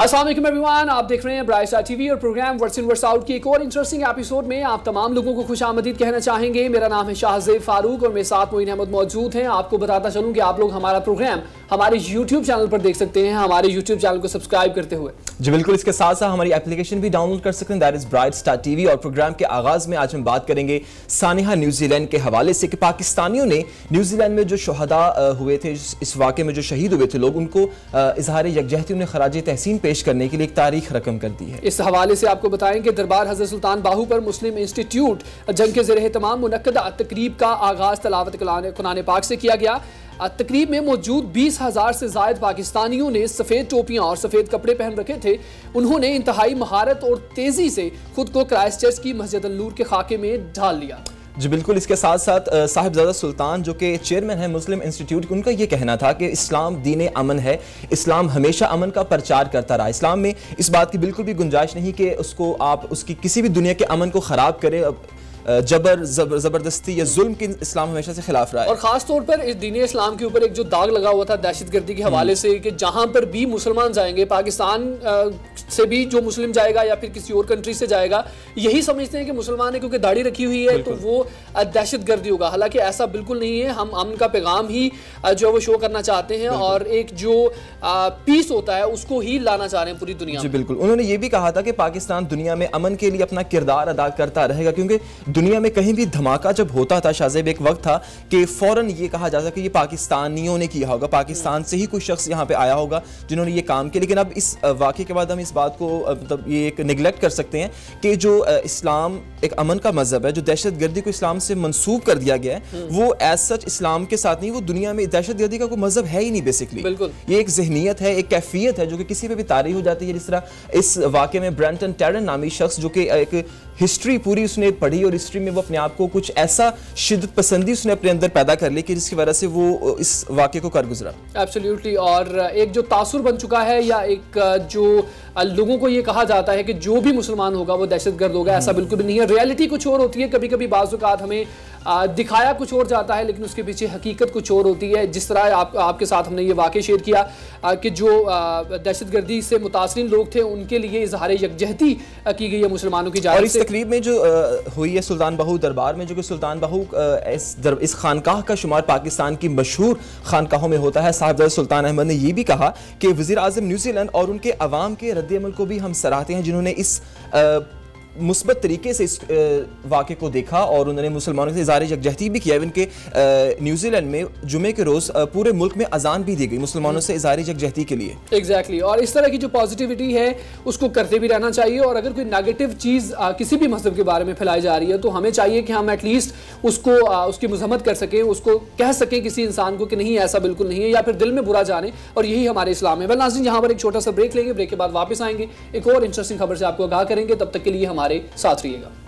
अस्सलाम वालेकुम एवरीवन, आप देख रहे हैं ब्राइट स्टार टीवी और program words in words out के एक और इंटरेस्टिंग एपिसोड में आप तमाम लोगों को खुशामदीद कहना चाहेंगे। मेरा नाम है शाहजेब फारूक और मेरे साथ मोइन अहमद मौजूद हैं। आपको बताता चलूं कि आप लोग हमारा प्रोग्राम हमारे यूट्यूब चैनल पर देख सकते हैं, हमारे यूट्यूब चैनल को सब्सक्राइब करते हुए। जी बिल्कुल, इसके साथ साथ हमारी एप्लीकेशन भी डाउनलोड कर सकते हैं, that is bright star TV. और प्रोग्राम के आगाज में आज हम बात करेंगे सानिहा न्यूजीलैंड के हवाले से कि पाकिस्तानियों ने न्यूजीलैंड में जो शहदा हुए थे, इस वाक़े में जो शहीद हुए थे लोग, उनको इजहार यकजहती उन्हें खराज तहसीन पेश करने के लिए एक तारीख रकम कर दी है। इस हवाले से आपको बताएं कि दरबार हज़रत सुल्तान बाहू पर मुस्लिम इंस्टीट्यूट जंग के ज़रिए तमाम मुनक्कदा तकरीब का आगाज़ तलावत कुरान पाक से किया गया। तकरीब में मौजूद 20,000 से ज़ायद पाकिस्तानियों ने सफ़ेद टोपियां और सफ़ेद कपड़े पहन रखे थे। उन्होंने इंतहाई महारत और तेज़ी से खुद को क्राइस्टचर्च की मस्जिद अन-नूर के खाके में ढाल लिया। जी बिल्कुल, इसके साथ साथ साहिबजादा सुल्तान जो कि चेयरमैन है मुस्लिम इंस्टीट्यूट, उनका ये कहना था कि इस्लाम दीन अमन है, इस्लाम हमेशा अमन का प्रचार करता रहा। इस्लाम में इस बात की बिल्कुल भी गुंजाइश नहीं कि उसको आप उसकी किसी भी दुनिया के अमन को ख़राब करें। जबरदस्ती या जुल्म के इस्लाम हमेशा से खिलाफ रहा है। और खास तौर पर इस दीन इस्लाम के ऊपर एक जो दाग लगा हुआ था दहशतगर्दी के हवाले से कि जहां पर भी मुसलमान जाएंगे, पाकिस्तान से भी जो मुस्लिम जाएगा या फिर किसी और कंट्री से जाएगा, यही समझते हैं कि मुसलमान है क्योंकि दाढ़ी रखी हुई है तो वो दहशतगर्दी होगा। हालांकि ऐसा बिल्कुल नहीं है। हम अमन का पैगाम ही जो है वो शो करना चाहते हैं और एक जो पीस होता है उसको ही लाना चाह रहे हैं पूरी दुनिया में। जी बिल्कुल, उन्होंने ये भी कहा था कि पाकिस्तान दुनिया में अमन के लिए अपना किरदार अदा करता रहेगा, क्योंकि दुनिया में कहीं भी धमाका जब होता था शाहजेब, एक वक्त था कि फौरन ये कहा जाता कि ये पाकिस्तानियों ने किया होगा, पाकिस्तान से ही कोई शख्स यहाँ पे आया होगा जिन्होंने ये काम किया। लेकिन अब इस वाक़े के बाद हम इस बात को मतलब ये एक निगलेक्ट कर सकते हैं कि जो इस्लाम एक अमन का मजहब है, जो दहशतगर्दी को इस्लाम से मंसूब कर दिया गया है, वो एज सच इस्लाम के साथ नहीं, वो दुनिया में दहशतगर्दी का कोई मजहब है ही नहीं बेसिकली। ये एक जहनीत है, एक कैफियत है जो कि किसी पे भी तारी हो जाती है। जिस तरह इस वाक़े में ब्रेंटन टेरन नामी शख्स जो कि एक हिस्ट्री पूरी उसने पढ़ी और हिस्ट्री में वो अपने आप को कुछ ऐसा शिद्दत पसंदी उसने अपने अंदर पैदा कर ली कि जिसकी वजह से वो इस वाक़े को कर गुजरा। एब्सोल्युटली। और एक जो तासुर बन चुका है या एक जो लोगों को ये कहा जाता है कि जो भी मुसलमान होगा वो दहशतगर्द होगा, ऐसा बिल्कुल भी नहीं है। रियलिटी कुछ और होती है। कभी कभी बाज़ औक़ात हमें दिखाया कुछ और जाता है लेकिन उसके पीछे हकीकत कुछ और होती है। जिस तरह आपके साथ हमने ये वाक़या शेयर किया कि जो दहशतगर्दी से मुतासिर लोग थे उनके लिए इज़हार यकजहती की गई है मुसलमानों की जानिब से। और इस तकरीब में जो हुई है सुल्तान बाहू दरबार में, जो कि सुल्तान बाहू इस खानकाह का शुमार पाकिस्तान की मशहूर खानकाहों में होता है, साहिबजादा सुल्तान अहमद ने यह भी कहा कि वज़ीर आज़म न्यूजीलैंड और उनके अवाम के रद्द-ए-अमल को भी हम सराहते हैं, जिन्होंने इस मुस्बत तरीके से इस वाक़े को देखा और उन्होंने मुसलमानों से इज़हार यकजहती भी किया। इनके न्यूजीलैंड में जुमे के रोज़ पूरे मुल्क में अजान भी दी गई मुसलमानों से इज़हार यकजहती के लिए। एग्जैक्टली। और इस तरह की जो पॉजिटिविटी है उसको करते भी रहना चाहिए। और अगर कोई नेगेटिव चीज़ किसी भी मजहब के बारे में फैलाई जा रही है तो हमें चाहिए कि हम एटलीस्ट उसको उसकी मजम्मत कर सकें, उसको कह सकें किसी इंसान को कि नहीं ऐसा बिल्कुल नहीं है, या फिर दिल में बुरा जाने। और यही हमारे इस्लाम है। वेल नाज़रीन, यहाँ पर एक छोटा सा ब्रेक लेंगे, ब्रेक के बाद वापस आएंगे, एक और इंटरेस्टिंग खबर से आपको आगाह करेंगे। तब तक के लिए हमारे साथ रहिएगा।